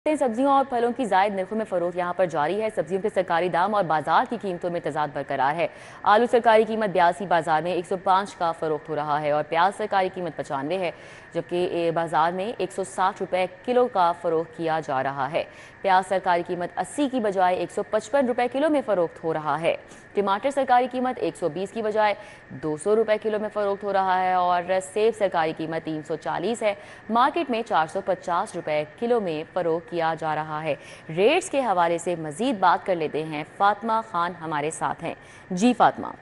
सब्जियों और फलों की जायद नरखों में फरोख्त यहाँ पर जारी है। सब्जियों के सरकारी दाम और बाजार की कीमतों में तजाद बरकरार है। आलू सरकारी कीमत 82 बाजार में 105 का फरोख्त हो रहा है और प्याज सरकारी कीमत 95 है, जबकि बाजार में 160 रुपए किलो का फरोख्त किया जा रहा है। प्याज सरकारी कीमत 80 की बजाय 155 रुपए किलो में फरोख्त हो रहा है। टमाटर सरकारी कीमत 120 की बजाय 200 रुपए किलो में फरोख्त हो रहा है और सेब सरकारी कीमत 340 है। मार्केट में 450 रुपए किलो में फरोख्त किया जा रहा है। रेट्स के हवाले से मजीद बात कर लेते हैं। फातिमा खान हमारे साथ हैं। जी फातिमा।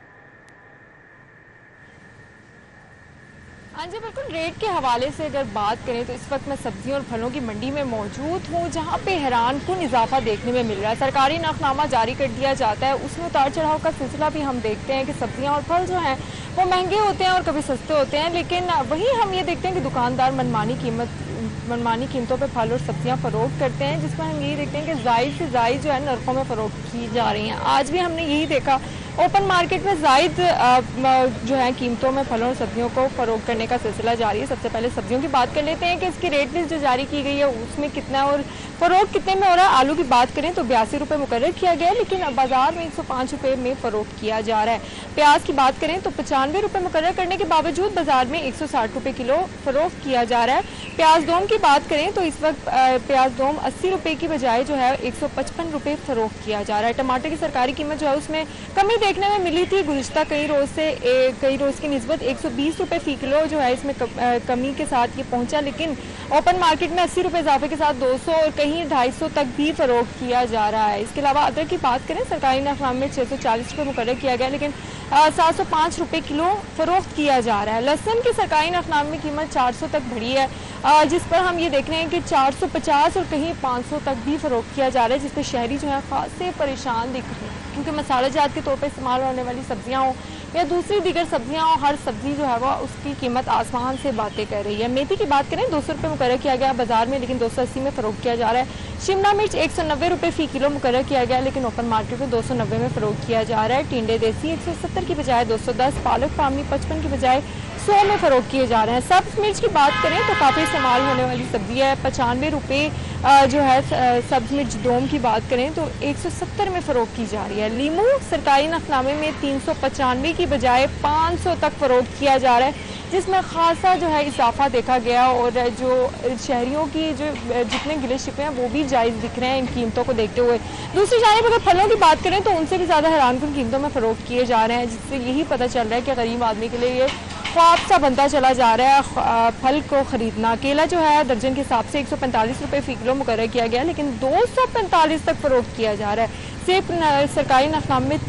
हाँ जी, बिल्कुल। रेट के हवाले से अगर बात करें तो इस वक्त मैं सब्जियों और फलों की मंडी में मौजूद हूँ, जहाँ पे हैरान कुन इजाफा देखने में मिल रहा है। सरकारी नकनामा जारी कर दिया जाता है, उसमें उतार चढ़ाव का सिलसिला भी हम देखते हैं कि सब्जियाँ और फल जो हैं वो महंगे होते हैं और कभी सस्ते होते हैं, लेकिन वहीं हम ये देखते हैं कि दुकानदार मनमानी कीमतों पे फल और सब्जियां फरोख्त करते हैं, जिसमें हम यही देखते हैं कि जायद से जायद जो है नरखों में फरोख्त की जा रही हैं। आज भी हमने यही देखा, ओपन मार्केट में जायद जो है कीमतों में फलों और सब्जियों को फरोख्त करने का सिलसिला जारी है। सबसे पहले सब्जियों की बात कर लेते हैं कि इसकी रेट लिस्ट जो जारी की गई है उसमें कितना और फरोख्त कितने में हो रहा है। आलू की बात करें तो 82 रुपये मुकर्रर किया गया है, लेकिन बाजार में 105 रुपये में फरोख्त किया जा रहा है। प्याज की बात करें तो 95 रुपये मुकर्रर करने के बावजूद बाजार में 160 रुपये किलो फरोख्त किया जा रहा है। प्याज दोम की बात करें तो इस वक्त प्याज दोम 80 रुपये की बजाय जो है 155 रुपये फरोख्त किया जा रहा है। टमाटर की सरकारी कीमत जो है उसमें कमी देखने में मिली थी। गुज़िश्ता कई रोज़ की निस्बत 120 रुपये फी किलो जो है इसमें कमी के साथ ये पहुंचा, लेकिन ओपन मार्केट में 80 रुपये इजाफे के साथ 200 और कहीं 250 तक भी फरोख्त किया जा रहा है। इसके अलावा अदरक की बात करें, सरकारी नफाम में 640 रुपये मुकर्रर किया गया, लेकिन 705 रुपये किलो फरोख्त किया जा रहा है। लहसुन की सरकारी नफाम में कीमत 400 तक बढ़ी है, जिस पर हम ये देख रहे हैं कि 450 और कहीं 500 तक भी फरोख्त किया जा रहा है, जिस पर शहरी जो है खासे परेशान दिख रहे हैं, क्योंकि मसाला जात के तौर पर इस्तेमाल होने वाली सब्जियां हो या दूसरी दीगर सब्जियां हो, हर सब्जी जो है वो उसकी कीमत आसमान से बातें कर रही है। मेथी की बात करें 200 रुपये मुकर्रर किया गया बाजार में, लेकिन 280 में फरोख्त किया जा रहा है। शिमला मिर्च 190 रुपये फी किलो मुकर्रर किया गया, लेकिन ओपन मार्केट में 290 में फरोख्त किया जा रहा है। टिंडे देसी 170 की बजाय 210, पालक पामी 55 की बजाय 100 में फरोख्त किए जा रहे हैं। सब्ज मिर्च की बात करें तो काफ़ी इस्तेमाल होने वाली सब्जी है, 95 रुपये जो है। सब्ज मिर्च दोम की बात करें तो 170 में फ़रोख्त की जा रही है। लीमू सरकारी नफनामे में 395 की बजाय 500 तक फ़रोख्त किया जा रहा है, जिसमें खासा जो है इजाफा देखा गया और जो शहरियों की जो जितने गिले शिकवे हैं वो भी जायज़ दिख रहे हैं इन कीमतों को देखते हुए। दूसरी जानिब अगर फलों की बात करें तो उनसे भी ज़्यादा हैरानकुन कीमतों में फ़रोख्त किए जा रहे हैं, जिससे यही पता चल रहा है कि गरीब आदमी के लिए ये ख्वाब सा बनता चला जा रहा है फल को ख़रीदना। केला जो है दर्जन के हिसाब से 145 रुपये फी किलो मुकर्रर किया गया, लेकिन 245 तक फ़रोख्त किया जा रहा है। सेब सरकारी नफाम में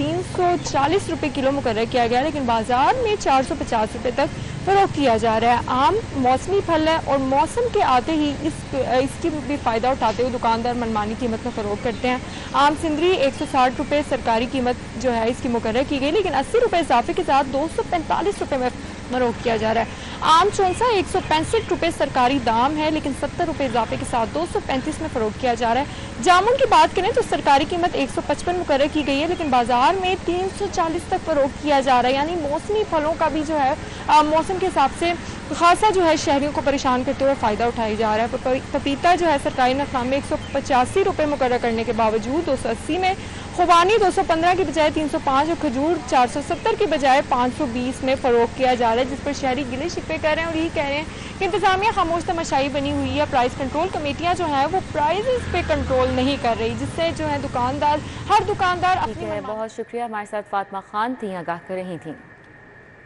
340 रुपये किलो मुकर्रर किया गया, लेकिन बाजार में 450 रुपये तक फ़रोख्त किया जा रहा है। आम मौसमी फल है और मौसम के आते ही इसकी भी फ़ायदा उठाते हुए दुकानदार मनमानी कीमत में फ़रोख्त करते हैं। आम सिंदरी 160 रुपये सरकारी कीमत जो है इसकी मुकर्रर की गई, लेकिन 80 रुपये इजाफे के साथ 245 रुपये में फरोख्त किया जा रहा है। आम चौंसा 165 रुपये सरकारी दाम है, लेकिन 70 रुपये इजाफे के साथ 235 में फ़रोख्त किया जा रहा है। जामुन की बात करें तो सरकारी कीमत 155 मुकर्रर की गई है, लेकिन बाजार में 340 तक फ़रोख्त किया जा रहा है। यानी मौसमी फलों का भी जो है मौसम के हिसाब से खासा जो है शहरियों को परेशान करते हुए फ़ायदा उठाया जा रहा है। पपीता जो है सरकारी नफाम में 185 रुपये मुकर्रर करने के बावजूद 280 में, खुबानी 215 की बजाय 305 और खजूर 470 की बजाय 520 में फ़रोख्त किया जा रहा है, जिस पर शहरी गिले शिकवे कर रहे हैं और यही कह रहे हैं कि इंतज़ामिया खामोश तमाशाई बनी हुई है। प्राइस कंट्रोल कमेटियाँ जो है वो प्राइसेस पे कंट्रोल नहीं कर रही, जिससे जो है हर दुकानदार बहुत शुक्रिया। हमारे साथ फातिमा खान थी, आगाह कर रही थी।